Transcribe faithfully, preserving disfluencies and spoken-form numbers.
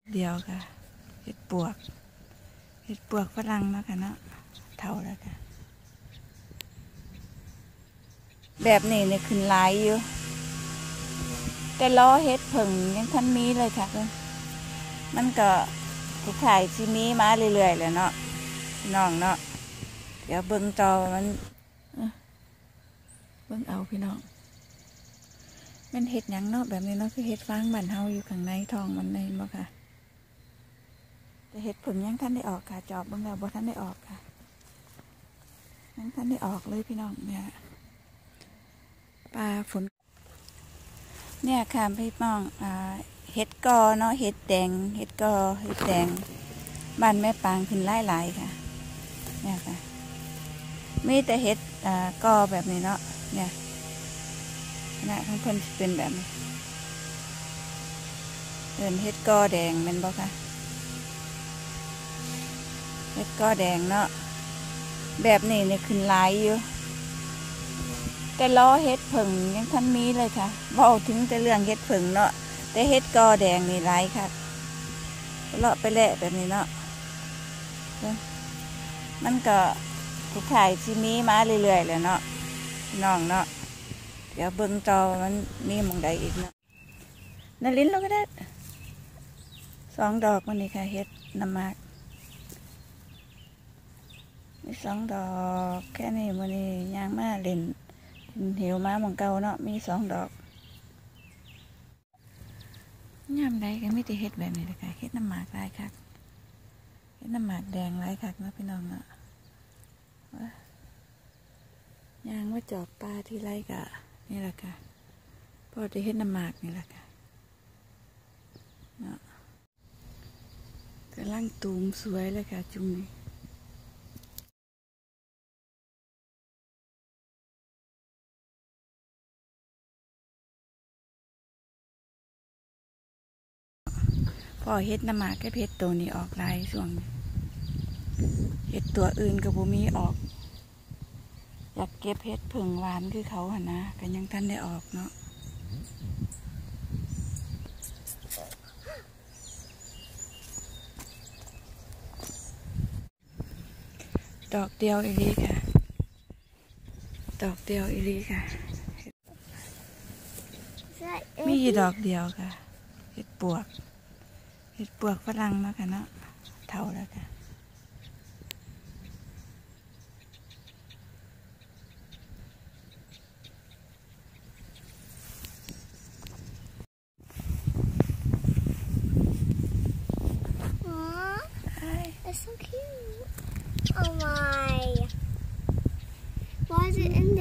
เดียวค่ะเห็ดปวกเห็ดปวกฝรั่งเนาะค่ะเนาะเท่าแล้วค่ะแบบนี้เนี่ยขึ้นหลายอยู่แต่ล้อเห็ดผึ่งยังทันมีเลยค่ะมันก็ผู้ขายซีมีมาเรื่อยๆเลยเนาะน้องเนาะเดี๋ยวเบิ้งจอมันเบิ้งเอาพี่น้องมันเห็ดหยังเนาะแบบนี้เนาะคือเห็ดฟางบ้านเฮาอยู่ข้างในท้องมันเลยบ่ค่ะแต่เห็ดผึ่งยังท่านได้ออกค่ะจอบเบิ้งแล้วบ่ท่านได้ออกค่ะยังท่านได้ออกเลยพี่น้องเนี่ยปลาฝนเนี่ยค่ะพี่น้องอ่าเห็ดกอเนาะเห็ดแดงเห็ดกอเห็ดแดงบ้านแม่ปางขึ้นหลายๆค่ะเนี่ยค่ะมีแต่เห็ดอ่ากอแบบนี้เนาะเนี่ยนะทั้งเพิ่นเป็นแบบนี้เดินเห็ดกอแดงเป็นบ่ค่ะเห็ดกอแดงเนาะแบบนี้เนี่ยขึ้นหลายอยู่แต่ล้อเห็ดผึ่งยังทันมีเลยค่ะบอกถึงแต่เรื่องเห็ดผึ่งเนาะแต่เห็ดกอแดงนี่หลายค่ะเลาะไปแหละแบบนี้เนาะมันก็ผู้ขายซีมีมาเรื่อยๆเลยเนาะน้องเนาะเดี๋ยวเบิ้งจอมันมีมองใดอีกเนาะนาลิ้นเราก็ได้สองดอกมันนี่ค่ะเห็ดน้ำมากมีสองดอกแค่นี้มันนี่ยางมาเล่นเหวม้ามองเก่าเนาะมีสองดอกยามใดก็ไม่ได้เห็ดแบบนี้เลยค่ะเห็ดน้ำหมากหลายคักเห็ดน้ำหมากแดงหลายคักเนาะพี่น้องเนาะยางว่าจอบปลาที่ไรกะนี่แหละค่ะพอได้เห็ดน้ำหมากนี่แหละค่ะเนาะกำลังตูมสวยเลยค่ะจุ่มนี้พอเห็ดน้ำหมากก็เห็ดตัวนี้ออกลายช่วงเห็ดตัวอื่นกับบุมีออกอยากเก็บเห็ดผึ่งหวานคือเขาหนะกันยังท่านได้ออกเนาะดอกเดียวอีลีค่ะดอกเดียวอีลีค่ะมีดอกเดียวค่ะเห็ดปวกเห็ดปวกฝรั่งเนาะค่ะเนาะเท่าแล้วค่ะ It's so cute. Oh my. Why is it in